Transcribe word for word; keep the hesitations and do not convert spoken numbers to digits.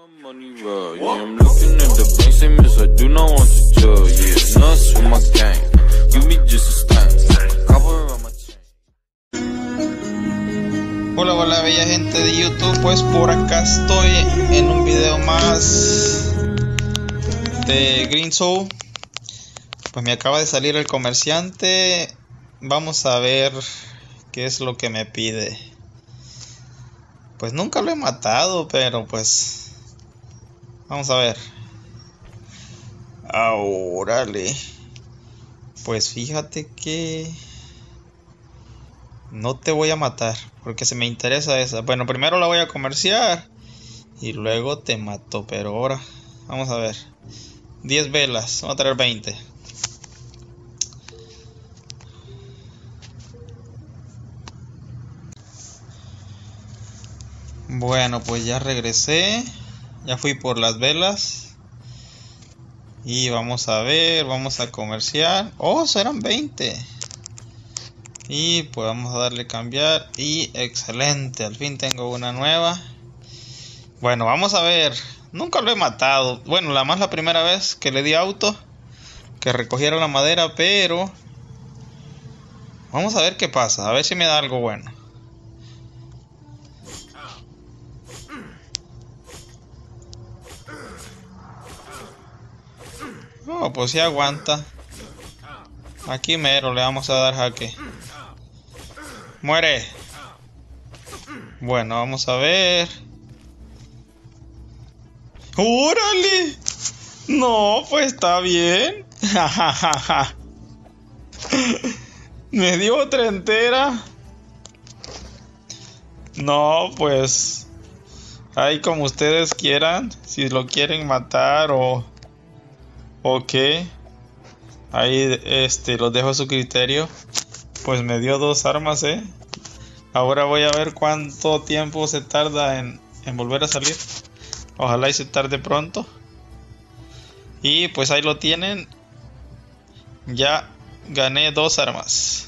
Money roll, yeah, I'm looking at the bank, say miss, I do not want to chill, yeah, nuts with my gang, give me just a stain, cover on my chain. Hola, hola bella gente de YouTube, pues por acá estoy en un video más de Green Soul. Pues me acaba de salir el comerciante, vamos a ver qué es lo que me pide. Pues nunca lo he matado, pero pues vamos a ver. Órale. Pues fíjate que no te voy a matar porque se me interesa esa. Bueno, primero la voy a comerciar y luego te mato, pero ahora vamos a ver. diez velas, vamos a traer veinte. Bueno, pues ya regresé, ya fui por las velas y vamos a ver, vamos a comerciar. Oh, serán veinte. Y pues vamos a darle cambiar y excelente, al fin tengo una nueva. Bueno, vamos a ver, nunca lo he matado. Bueno, la más la primera vez que le di auto, que recogiera la madera, pero vamos a ver qué pasa, a ver si me da algo bueno. No, pues sí aguanta. Aquí mero le vamos a dar jaque. Muere. Bueno, vamos a ver. ¡Órale! No, pues está bien. Me dio otra entera. No, pues ahí como ustedes quieran. Si lo quieren matar o o qué, ahí este los dejo a su criterio. Pues me dio dos armas, eh. Ahora voy a ver cuánto tiempo se tarda en, en volver a salir. Ojalá y se tarde pronto. Y pues ahí lo tienen. Ya gané dos armas.